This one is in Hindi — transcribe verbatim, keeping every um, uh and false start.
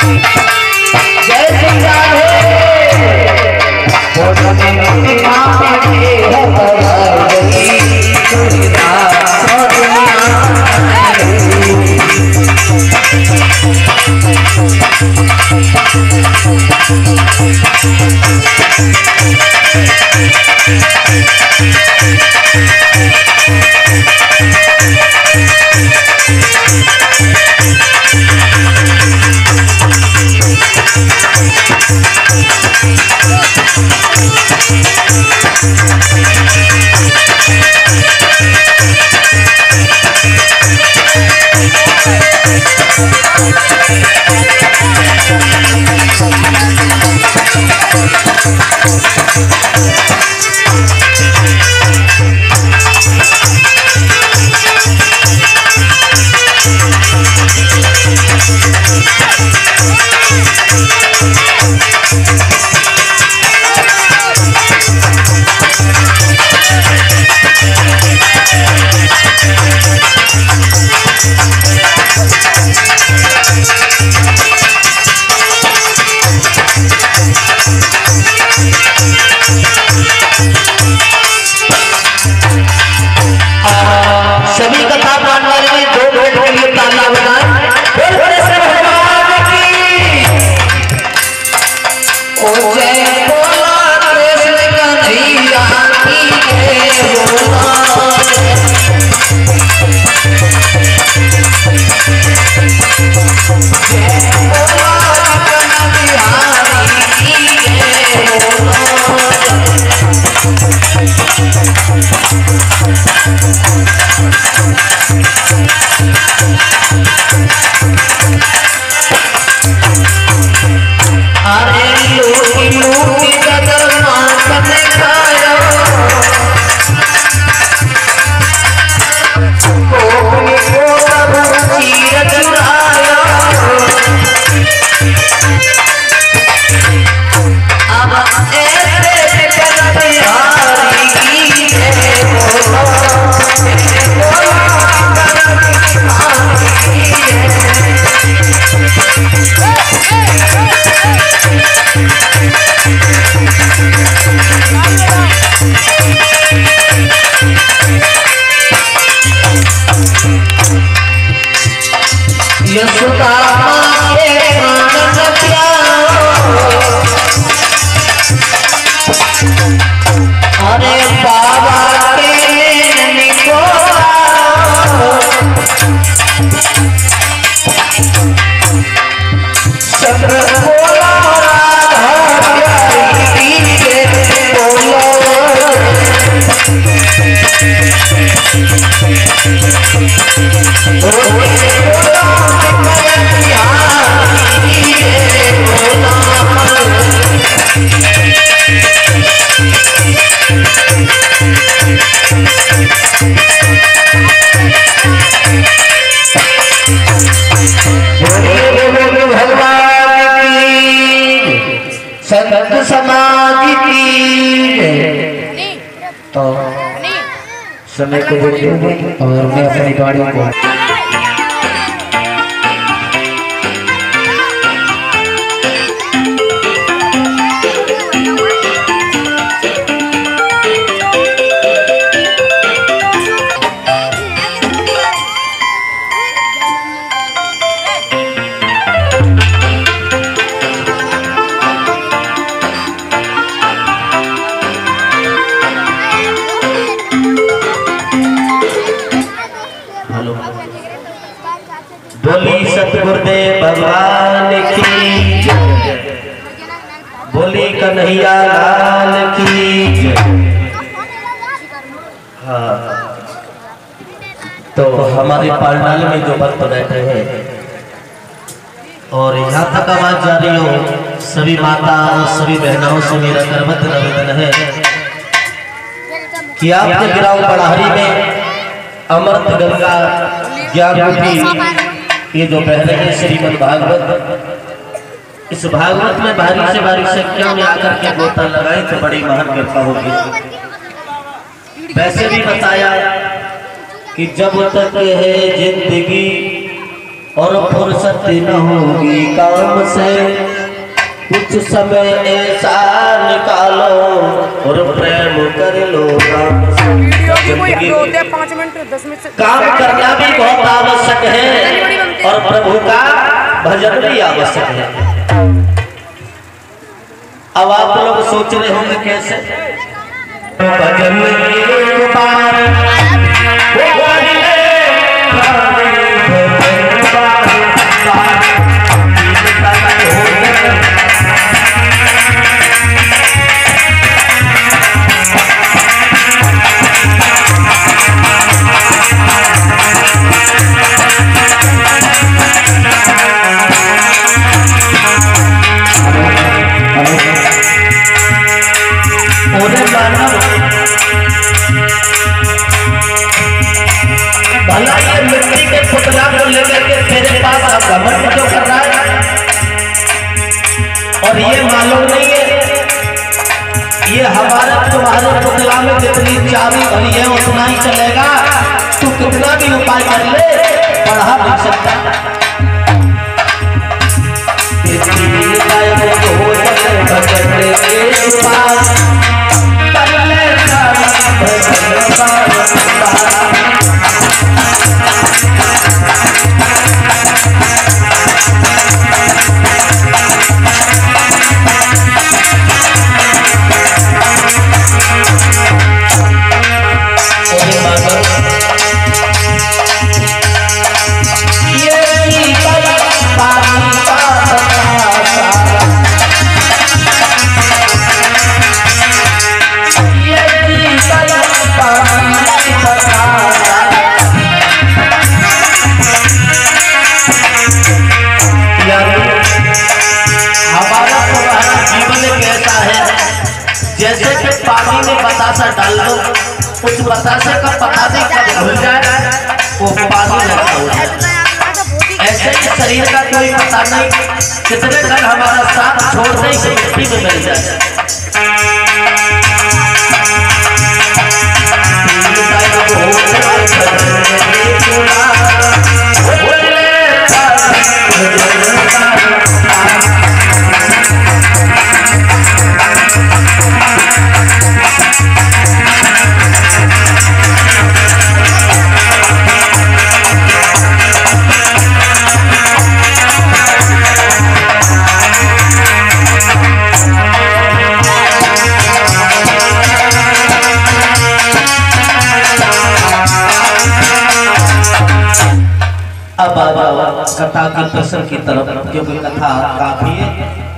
संत समाज की तो समय को देखिए और मैं अपनी गाड़ी को बोली सतगुरुदेव भगवान की, बोली कन्हैया लाल की। हाँ, तो हमारे पांडाल में जो भक्त बैठे हैं और यहाँ तक आवाज जा रही हो, सभी माता और सभी बहनों से मेरा करवत निवेदन है कि आपके गिराव बड़ाहरी में अमृत गंगा ज्ञान ये जो पहले है श्रीमद् भागवत, इस भागवत में भारी से भारी संख्या में आकर के गोता लगाए तो बड़ी महान कृपा होगी। वैसे भी बताया कि जब तक है जिंदगी और फुर्सत न होगी काम से, कुछ समय ऐसा निकालो और प्रेम कर लो। वीडियो भी कोई अपलोड होते हैं पाँच मिनट दस मिनट से। काम करना भी बहुत आवश्यक है और प्रभु का भजन भी आवश्यक है। अब आप लोग सोच रहे होंगे कैसे भजन एक बार भला ये मिट्टी के पुतला को लेकर के तेरे पास घमंड क्यों कर रहा है? और ये मालूम नहीं है ये हमारे तुम्हारे पुतला में जितनी चाबी भरी है उतना ही चलेगा। तू कितना भी उपाय कर ले बढ़ा नहीं सकता। जैसे कि पानी में बतासा डाल दो, उस बतासे का पता नहीं कब भूल जाए वो पानी लगता हो जाए। ऐसे ही शरीर का कोई पता नहीं कितने दिन हमारा साथ छोड़ दे इसे मिट्टी में मिल जाए। अब कथा के प्रश्न की तरफ, क्योंकि कथा काफी है।